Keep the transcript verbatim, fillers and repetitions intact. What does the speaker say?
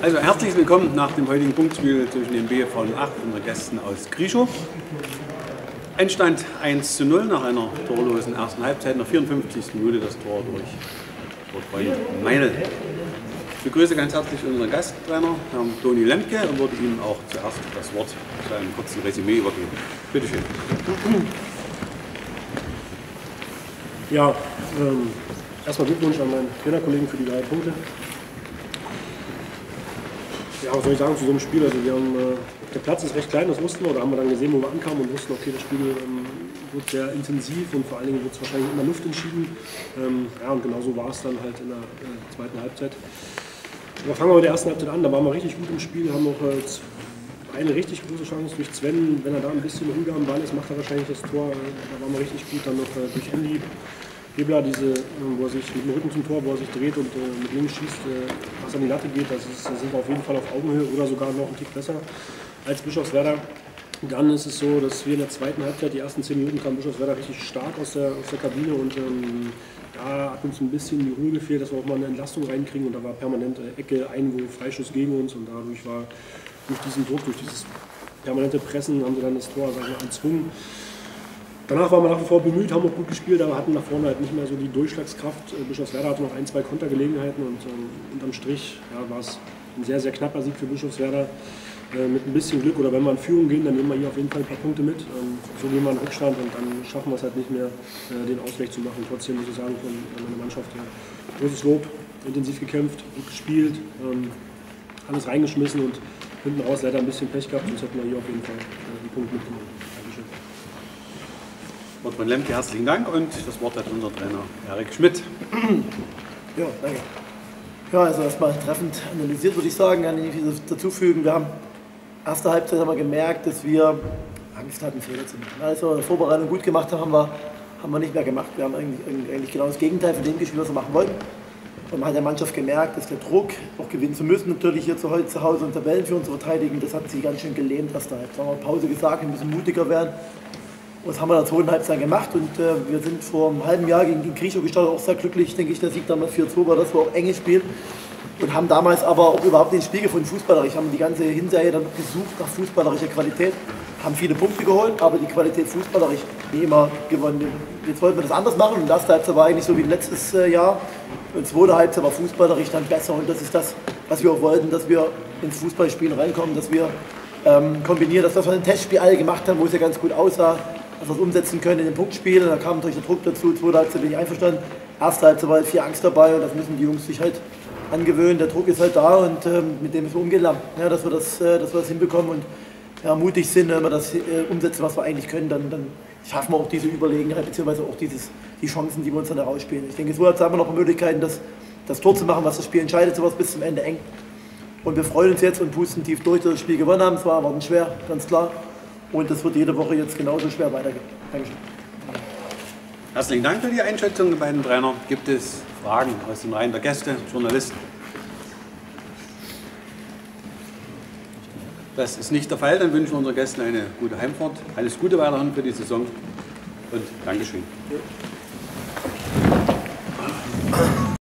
Also herzlich willkommen nach dem heutigen Punktspiel zwischen dem B V acht und den Gästen aus Grieschow. Endstand eins zu null nach einer torlosen ersten Halbzeit, nach vierundfünfzigsten Minute das Tor durch Freund Meinl. Ich begrüße ganz herzlich unseren Gasttrainer, Herrn Toni Lemke, und würde ihm auch zuerst das Wort zu einem kurzen Resümee übergeben. Bitte schön. Ja, ähm, erstmal Glückwunsch an meinen Trainerkollegen für die drei Punkte. Ja, was soll ich sagen zu so einem Spiel? Also wir haben, äh, der Platz ist recht klein, das wussten wir, oder haben wir dann gesehen, wo wir ankamen und wussten, okay, das Spiel ähm, wird sehr intensiv und vor allen Dingen wird es wahrscheinlich in der Luft entschieden. Ähm, ja, und genau so war es dann halt in der äh, zweiten Halbzeit. Aber fangen wir mit der ersten Halbzeit an, da waren wir richtig gut im Spiel, haben noch äh, eine richtig große Chance durch Sven, wenn er da ein bisschen ruhiger am Ball ist, macht er wahrscheinlich das Tor, äh, da waren wir richtig gut, dann noch äh, durch Andy Gebler, diese, wo er sich mit dem Rücken zum Tor, wo er sich dreht und äh, mit links schießt, äh, was an die Latte geht, das, ist, das sind wir auf jeden Fall auf Augenhöhe oder sogar noch einen Tick besser als Bischofswerda. Dann ist es so, dass wir in der zweiten Halbzeit, die ersten zehn Minuten, kam Bischofswerda richtig stark aus der, aus der Kabine und ähm, da hat uns ein bisschen die Ruhe gefehlt, dass wir auch mal eine Entlastung reinkriegen und da war permanent äh, Ecke, Einwurf, Freischuss gegen uns und dadurch war durch diesen Druck, durch dieses permanente Pressen, haben sie dann das Tor sag ich mal, erzwungen. Danach waren wir nach wie vor bemüht, haben auch gut gespielt, aber hatten nach vorne halt nicht mehr so die Durchschlagskraft. Bischofswerda hatte noch ein, zwei Kontergelegenheiten und ähm, unterm Strich ja, war es ein sehr, sehr knapper Sieg für Bischofswerda. Äh, mit ein bisschen Glück oder wenn wir in Führung gehen, dann nehmen wir hier auf jeden Fall ein paar Punkte mit. Ähm, so gehen wir in Rückstand und dann schaffen wir es halt nicht mehr, äh, den Ausgleich zu machen. Trotzdem muss ich sagen, von meiner Mannschaft ja, großes Lob, intensiv gekämpft, gut gespielt, ähm, alles reingeschmissen und hinten raus leider ein bisschen Pech gehabt, sonst hätten wir hier auf jeden Fall äh, die Punkte mitgenommen. Dankeschön. Wort von Lemke, herzlichen Dank, und das Wort hat unser Trainer Erik Schmidt. Ja, danke. Ja, also erstmal treffend analysiert, würde ich sagen, kann ich nicht dazu fügen. Wir haben erste Halbzeit haben wir gemerkt, dass wir Angst hatten, Fehler zu machen. Als wir in der Vorbereitung gut gemacht haben, haben wir, haben wir nicht mehr gemacht. Wir haben eigentlich, eigentlich genau das Gegenteil von dem gespielt, was wir machen wollten. Und man hat der Mannschaft gemerkt, dass der Druck, auch gewinnen zu müssen, natürlich hier zu Hause und Tabellenführung zu verteidigen, das hat sie ganz schön gelähmt. Erste Halbzeit. Da haben wir Pause gesagt, wir müssen mutiger werden. Und das haben wir in der zweiten Halbzeit gemacht und äh, wir sind vor einem halben Jahr gegen, gegen Grieschow gestartet, auch sehr glücklich, denke ich, der Sieg damals vier zwei war, das war auch enges Spiel. Und haben damals aber auch überhaupt den Spiel gefunden, fußballerisch, haben die ganze Hinserie dann gesucht nach fußballerischer Qualität, haben viele Punkte geholt, aber die Qualität fußballerisch wie immer gewonnen. Jetzt wollten wir das anders machen und das Halbzeit war eigentlich so wie letztes äh, Jahr. Und zweite Halbzeit war fußballerisch dann besser und das ist das, was wir auch wollten, dass wir ins Fußballspielen reinkommen, dass wir ähm, kombinieren, das, was wir im Testspiel alle gemacht haben, wo es ja ganz gut aussah, dass wir es umsetzen können in den Punktspielen. Da kam natürlich der Druck dazu, zweite Halbzeit bin ich einverstanden. Erste Halbzeit war halt viel Angst dabei und das müssen die Jungs sich halt angewöhnen. Der Druck ist halt da und ähm, mit dem müssen wir umgehen lernen. Ja, dass, wir das, äh, dass wir das hinbekommen und ja, mutig sind, wenn wir das äh, umsetzen, was wir eigentlich können, dann, dann schaffen wir auch diese Überlegenheit, beziehungsweise auch dieses, die Chancen, die wir uns dann herausspielen. Ich denke, so haben wir noch Möglichkeiten, das, das Tor zu machen, was das Spiel entscheidet, sowas bis zum Ende eng. Und wir freuen uns jetzt und pusten tief durch, dass wir das Spiel gewonnen haben. Es war aber schwer, ganz klar. Und das wird jede Woche jetzt genauso schwer weitergehen. Dankeschön. Herzlichen Dank für die Einschätzung der beiden Trainer. Gibt es Fragen aus den Reihen der Gäste, Journalisten? Das ist nicht der Fall. Dann wünschen wir unseren Gästen eine gute Heimfahrt. Alles Gute weiterhin für die Saison und Dankeschön. Ja.